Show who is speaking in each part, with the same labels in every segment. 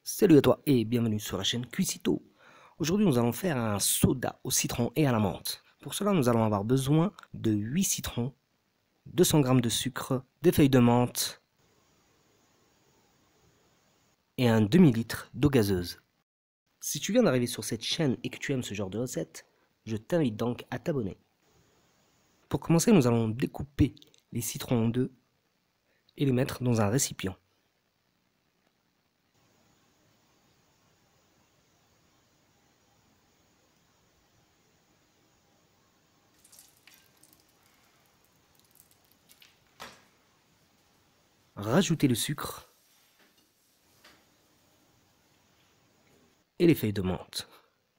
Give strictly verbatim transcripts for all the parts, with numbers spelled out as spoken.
Speaker 1: Salut à toi et bienvenue sur la chaîne Cuisito. Aujourd'hui nous allons faire un soda au citron et à la menthe. Pour cela nous allons avoir besoin de huit citrons, deux cents grammes de sucre, des feuilles de menthe et un demi-litre d'eau gazeuse. Si tu viens d'arriver sur cette chaîne et que tu aimes ce genre de recettes, je t'invite donc à t'abonner. Pour commencer nous allons découper les citrons en deux et les mettre dans un récipient. Rajouter le sucre et les feuilles de menthe.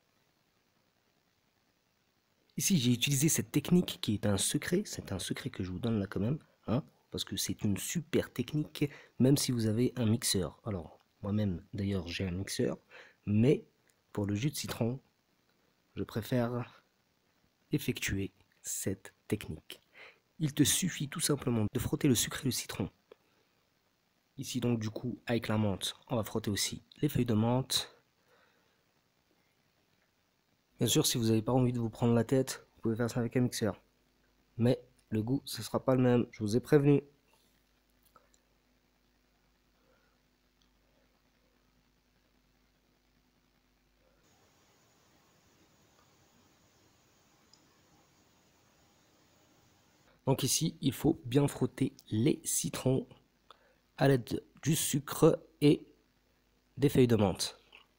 Speaker 1: Ici, j'ai utilisé cette technique qui est un secret, c'est un secret que je vous donne là quand même, hein, parce que c'est une super technique, même si vous avez un mixeur. Alors, moi-même, d'ailleurs, j'ai un mixeur, mais pour le jus de citron, je préfère effectuer cette technique. Il te suffit tout simplement de frotter le sucre et le citron. Ici donc du coup avec la menthe, on va frotter aussi les feuilles de menthe. Bien sûr si vous n'avez pas envie de vous prendre la tête, vous pouvez faire ça avec un mixeur. Mais le goût ce sera pas le même, je vous ai prévenu. Donc ici il faut bien frotter les citrons à l'aide du sucre et des feuilles de menthe.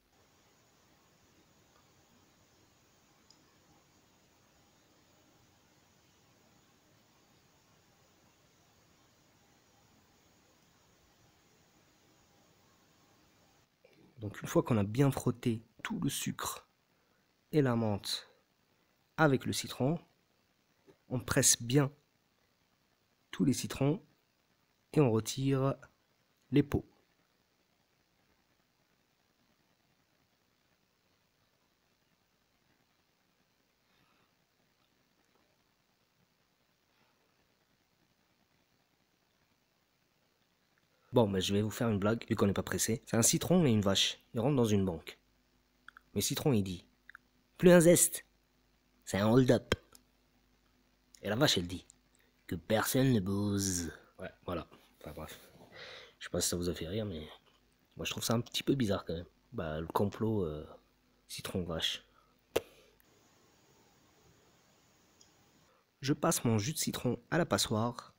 Speaker 1: Donc une fois qu'on a bien frotté tout le sucre et la menthe avec le citron, on presse bien tous les citrons et on retire les peaux. Bon, mais je vais vous faire une blague, vu qu'on n'est pas pressé. C'est un citron et une vache. Ils rentrent dans une banque. Mais Citron, il dit, plus un zeste, c'est un hold-up. Et la vache, elle dit, que personne ne bouse. Ouais, voilà. Enfin bref. Je sais pas si ça vous a fait rire, mais moi je trouve ça un petit peu bizarre quand même. Bah, le complot euh, citron-vache. Je passe mon jus de citron à la passoire.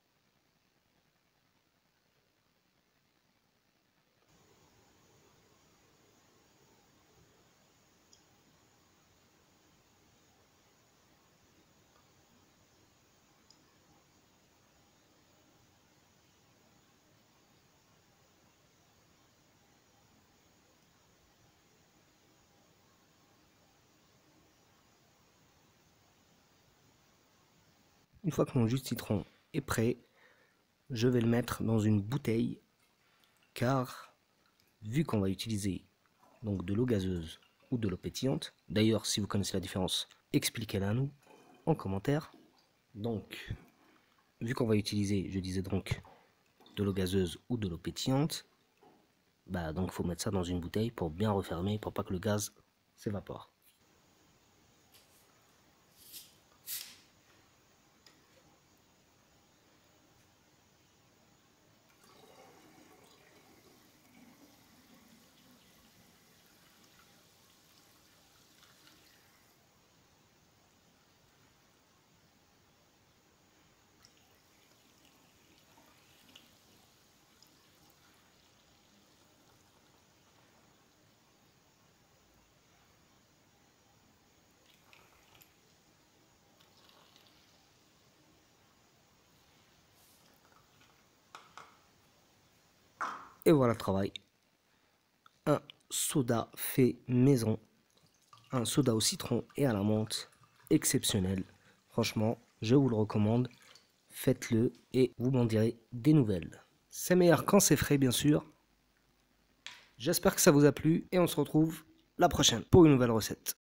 Speaker 1: Une fois que mon jus de citron est prêt, je vais le mettre dans une bouteille, car vu qu'on va utiliser donc de l'eau gazeuse ou de l'eau pétillante, d'ailleurs si vous connaissez la différence, expliquez-la à nous en commentaire. Donc, vu qu'on va utiliser, je disais donc, de l'eau gazeuse ou de l'eau pétillante, bah donc faut mettre ça dans une bouteille pour bien refermer, pour pas que le gaz s'évapore. Et voilà le travail. Un soda fait maison. Un soda au citron et à la menthe. Exceptionnel. Franchement, je vous le recommande. Faites-le et vous m'en direz des nouvelles. C'est meilleur quand c'est frais, bien sûr. J'espère que ça vous a plu et on se retrouve la prochaine pour une nouvelle recette.